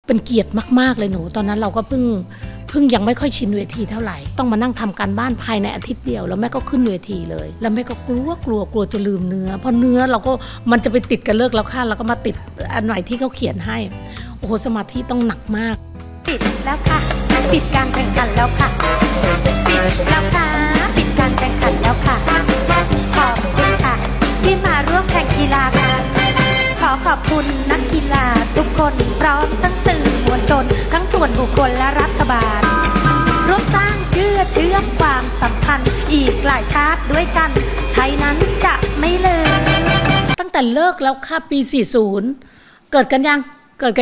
เป็นเกียรติมากๆเลยหนูตอนนั้นเราก็เพิ่งยังไม่ค่อยชินเวทีเท่าไหร่ต้องมานั่งทำการบ้านภายในอาทิตย์เดียวแล้วแม่ก็ขึ้นเวทีเลยแล้วแม่ก็กลัวจะลืมเนื้อเพราะเนื้อเราก็มันจะไปติดกันเลิกแล้วค่ะแล้วก็มาติดอันใหม่ที่เขาเขียนให้โอ้โหสมาธิต้องหนักมากปิดแล้วค่ะปิดการแข่งขันแล้วค่ะปิดแล้วค่ะปิดการแข่งขันแล้วค่ะขอบคุณค่ะที่มาร่วมแข่งกีฬากันขอบคุณนักกีฬาทุกคนพร้อมทั้งสื่อมวลชนทั้งส่วนบุคคลและรัฐบาลร่วมสร้างเชื่อมความสัมพันธ์อีกหลายชาติด้วยกันไทยนั้นจะไม่ลืมตั้งแต่เลิกแล้วค่ะปี40เกิดกันยัง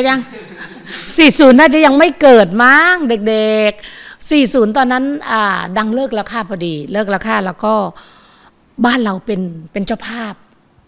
40น่าจะยังไม่เกิดมั้งเด็กๆ40ตอนนั้นดังเลิกแล้วค่ะพอดีเลิกแล้วค่ะแล้วก็บ้านเราเป็นเจ้าภาพ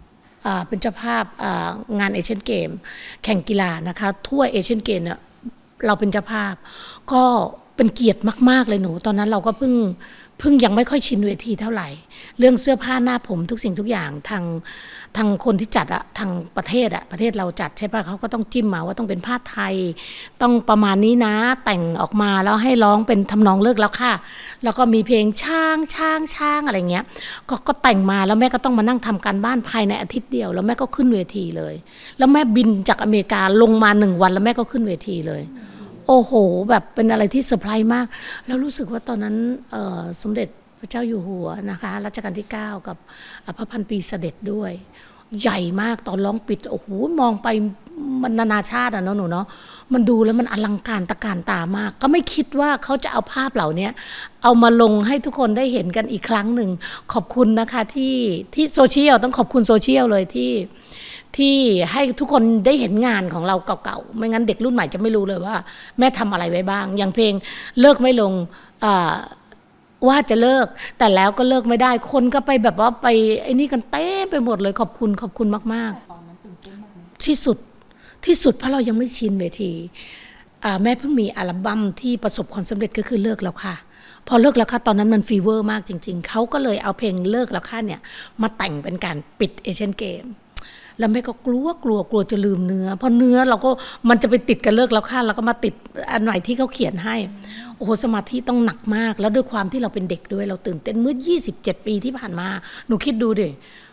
งานเอเชียนเกมแข่งกีฬานะคะทั่วเอเชียนเกมเนี่ยเราเป็นเจ้าภาพก็เป็นเกียรติมากๆเลยหนูตอนนั้นเราก็เพิ่งยังไม่ค่อยชินเวทีเท่าไหร่เรื่องเสื้อผ้าหน้าผมทุกสิ่งทุกอย่างทางคนที่จัดอะทางประเทศเราจัดใช่ป่ะเขาก็ต้องจิ้มมาว่าต้องเป็นผ้าไทยต้องประมาณนี้นะแต่งออกมาแล้วให้ร้องเป็นทำนองเลิกแล้วค่ะแล้วก็มีเพลงช้างอะไรเงี้ยก็แต่งมาแล้วแม่ก็ต้องมานั่งทำการบ้านภายในอาทิตย์เดียวแล้วแม่ก็ขึ้นเวทีเลยแล้วแม่บินจากอเมริกาลงมา1 วันแล้วแม่ก็ขึ้นเวทีเลยโอ้โหแบบเป็นอะไรที่เซอร์ไพรส์มากแล้วรู้สึกว่าตอนนั้นสมเด็จพระเจ้าอยู่หัวนะคะรัชกาลที่9กับพระพันปีเสด็จด้วยใหญ่มากตอนร้องปิดโอ้โหมองไปมันนานาชาติอะเนาะหนูเนาะมันดูแล้วมันอลังการตะการตามากก็ไม่คิดว่าเขาจะเอาภาพเหล่านี้เอามาลงให้ทุกคนได้เห็นกันอีกครั้งหนึ่งขอบคุณนะคะที่โซเชียลต้องขอบคุณโซเชียลเลยที่ให้ทุกคนได้เห็นงานของเราเก่าๆไม่งั้นเด็กรุ่นใหม่จะไม่รู้เลยว่าแม่ทำอะไรไว้บ้างอย่างเพลงเลิกไม่ลงว่าจะเลิกแต่แล้วก็เลิกไม่ได้คนก็ไปแบบว่าไปไอ้นี่กันเต้ไปหมดเลยขอบคุณมากๆที่สุดเพราะเรายังไม่ชินเวทีแม่เพิ่งมีอัลบั้มที่ประสบความสำเร็จก็คือเลิกแล้วค่ะพอเลิกแล้วค่ะตอนนั้นมันฟีเวอร์มากจริงๆเขาก็เลยเอาเพลงเลิกแล้วค่ะเนี่ยมาแต่งเป็นการปิดเอเชียนเกมแล้วแม่ก็กลัวจะลืมเนื้อเพราะเนื้อเราก็มันจะไปติดกันเลิกแล้วค่ะแล้วก็มาติดอันใหม่ที่เขาเขียนให้โอ้โหสมาธิต้องหนักมากแล้วด้วยความที่เราเป็นเด็กด้วยเราตื่นเต้นเมื่อ27 ปีที่ผ่านมาหนูคิดดูดิ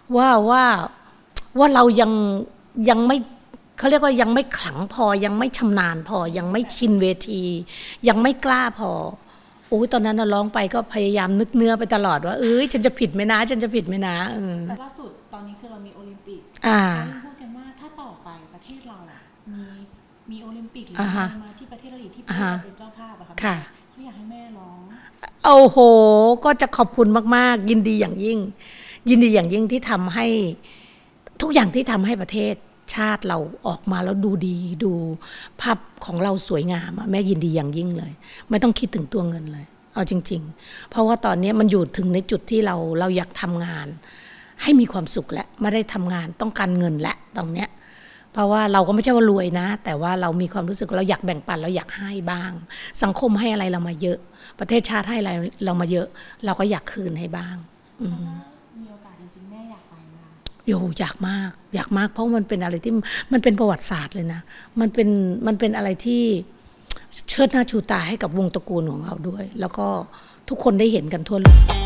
ว่าเรายังไม่เขาเรียกว่ายังไม่ขลังพอยังไม่ชำนาญพอยังไม่ชินเวทียังไม่กล้าพอโอ้ยตอนนั้นร้องไปก็พยายามนึกเนื้อไปตลอดว่าฉันจะผิดไหมนะแต่ล่าสุดตอนนี้คือเรามีโอลิมปิกพูดกันว่าถ้าต่อไปประเทศเรามีโอลิมปิกหรือมาที่ประเทศเราอีกที่เป็นเจ้าภาพอะค่ะเขาอยากให้แม่ร้องโอ้โหก็จะขอบคุณมากๆยินดีอย่างยิ่งที่ทำให้ทุกอย่างที่ทำให้ประเทศชาติเราออกมาแล้วดูดีดูภาพของเราสวยงามแม่ยินดีอย่างยิ่งเลยไม่ต้องคิดถึงตัวเงินเลยเอาจริงๆเพราะว่าตอนนี้มันอยู่ถึงในจุดที่เราอยากทำงานให้มีความสุขและไม่ได้ทำงานต้องการเงินและตรงเนี้ยเพราะว่าเราก็ไม่ใช่ว่ารวยนะแต่ว่าเรามีความรู้สึกเราอยากแบ่งปันเราอยากให้บ้างสังคมให้อะไรเรามาเยอะประเทศชาติให้อะไรเรามาเยอะเราก็อยากคืนให้บ้างมีโอกาสจริงๆแม่อยากไปไหมอยากมากเพราะมันเป็นอะไรที่มันเป็นประวัติศาสตร์เลยนะมันเป็นอะไรที่เชิดหน้าชูตาให้กับวงตระกูลของเราด้วยแล้วก็ทุกคนได้เห็นกันทั่วโลก